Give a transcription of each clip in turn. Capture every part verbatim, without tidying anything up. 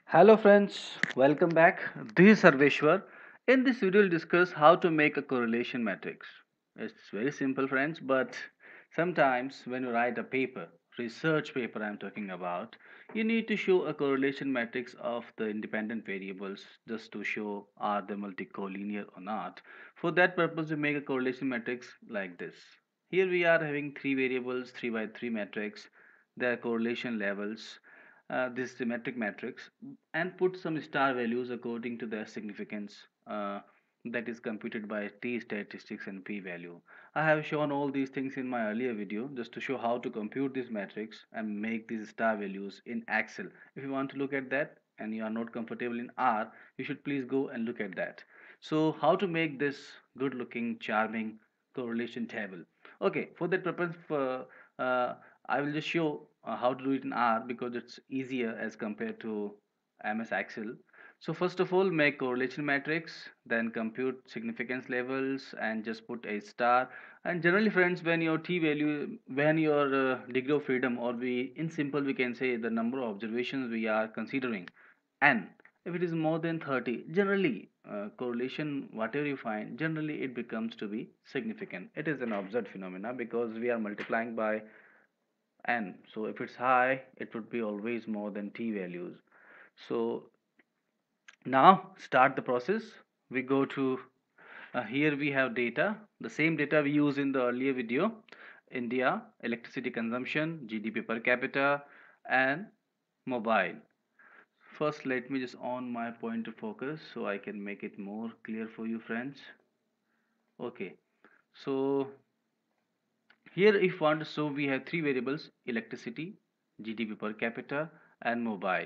Hello friends, welcome back. This is Sarveshwar. In this video, we'll discuss how to make a correlation matrix. It's very simple friends, but sometimes when you write a paper, research paper I'm talking about, you need to show a correlation matrix of the independent variables just to show are they multicollinear or not. For that purpose, we make a correlation matrix like this. Here we are having three variables, three by three matrix, their correlation levels, uh, this symmetric matrix, and put some star values according to their significance, uh, that is computed by t statistics and p value. I have shown all these things in my earlier video just to show how to compute this matrix and make these star values in Excel. If you want to look at that and you are not comfortable in R, you should please go and look at that. So how to make this good looking charming correlation table? Okay, for that purpose, for, uh, I will just show uh, how to do it in R because it's easier as compared to M S Excel. So first of all, make correlation matrix, then compute significance levels and just put a star. And generally friends, when your t value, when your uh, degree of freedom, or we in simple we can say the number of observations we are considering, n, if it is more than thirty, generally uh, correlation whatever you find, generally it becomes to be significant. It is an observed phenomena because we are multiplying by n, so if it's high it would be always more than t values. So now start the process. We go to uh, here we have data, the same data we use in the earlier video. India electricity consumption, GDP per capita, and mobile. First let me just on my pointer focus so I can make it more clear for you friends. Okay, so here if you want to show, we have three variables: electricity, GDP per capita, and mobile.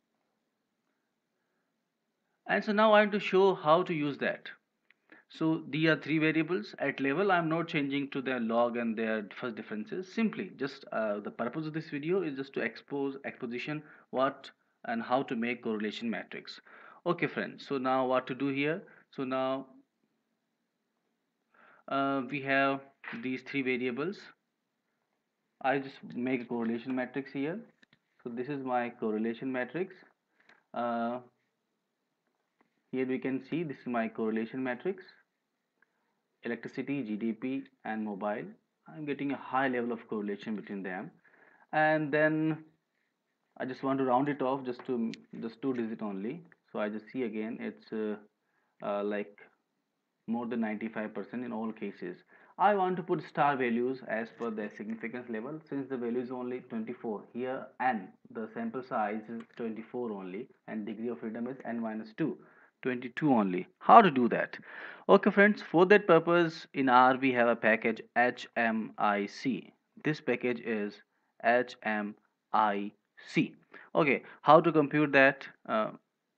And so now I want to show how to use that. So these are three variables at level. I'm not changing to their log and their first differences. Simply just uh, the purpose of this video is just to expose exposition what and how to make correlation matrix. Okay friends, so now what to do here? So now uh, we have these three variables. I just make a correlation matrix here. So this is my correlation matrix. Uh, Here we can see this is my correlation matrix: electricity, G D P, and mobile. I'm getting a high level of correlation between them. And then I just want to round it off just to just two digit only. So I just see again it's uh, uh, like more than ninety-five percent in all cases. I want to put star values as per their significance level. Since the value is only twenty-four here, and the sample size is twenty-four only, and degree of freedom is n minus two, twenty-two only. How to do that? Okay friends, for that purpose in R we have a package H M I C. This package is H M I C. Okay, how to compute that? Uh,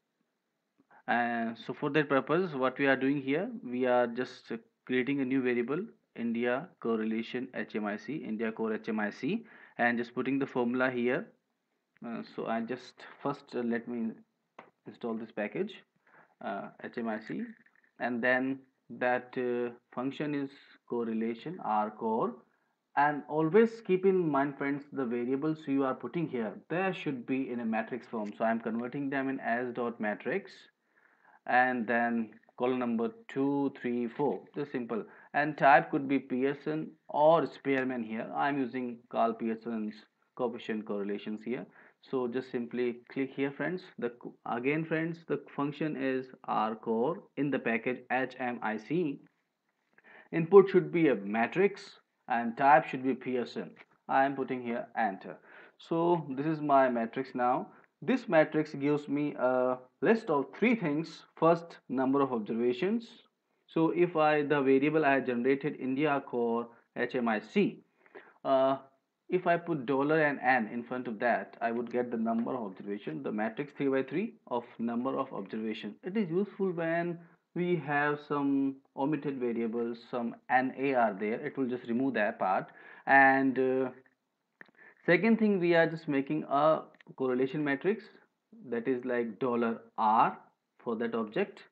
and so for that purpose what we are doing here, we are just uh, creating a new variable, India correlation H M I C, India core H M I C, and just putting the formula here. Uh, so I just first uh, let me install this package, uh, H M I C, and then that uh, function is correlation R core. And always keep in mind friends, the variables you are putting here, there should be in a matrix form. So I'm converting them in as dot matrix, and then column number two, three, four. Just simple. And type could be Pearson or Spearman here. I'm using Carl Pearson's coefficient correlations here. So just simply click here friends. The again friends, the function is R core in the package H M I C. Input should be a matrix and type should be Pearson. I am putting here enter. So this is my matrix now. This matrix gives me a list of three things. First, number of observations. So if I the variable I generated India core H M I C, uh, if I put dollar and n in front of that, I would get the number of observation, the matrix three by three of number of observation. It is useful when we have some omitted variables, some N A are there, it will just remove that part. And uh, second thing, we are just making a correlation matrix that is like dollar R for that object,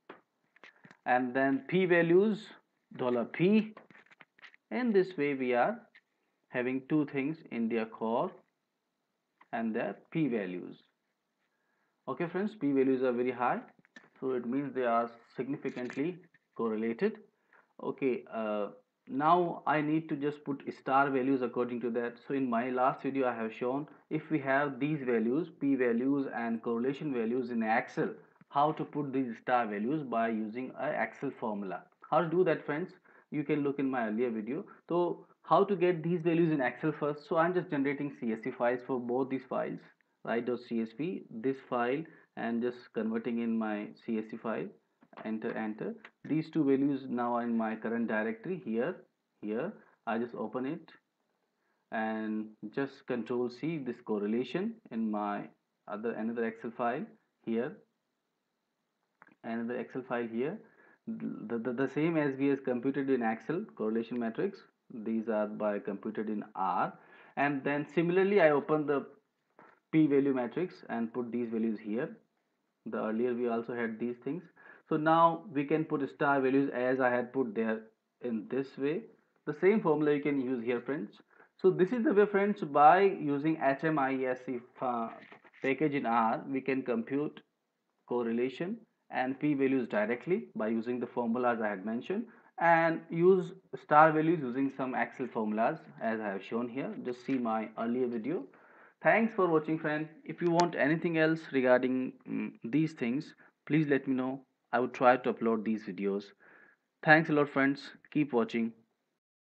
and then p values dollar p. In this way we are having two things in their core and their p values. Okay friends, p values are very high, so it means they are significantly correlated. Okay, uh, now I need to just put star values according to that. So in my last video I have shown, if we have these values, p values and correlation values in Excel, how to put these star values by using a Excel formula. How to do that friends, you can look in my earlier video. So how to get these values in Excel first? So I'm just generating C S V files for both these files, write.csv, this file, and just converting in my C S V file, enter enter. These two values now are in my current directory. Here here I just open it and just control C this correlation in my other another Excel file. Here another Excel file here, the, the, the same as we has computed in Excel correlation matrix, these are by computed in R. And then similarly I open the p value matrix and put these values here. The earlier we also had these things, so now we can put star values as I had put there in this way. The same formula you can use here friends. So this is the way friends, by using H M I S C uh, package in R, we can compute correlation and p values directly by using the formulas I had mentioned, and use star values using some Excel formulas as I have shown here. Just see my earlier video. Thanks for watching friend. If you want anything else regarding mm, these things, please let me know. I would try to upload these videos. Thanks a lot friends. Keep watching.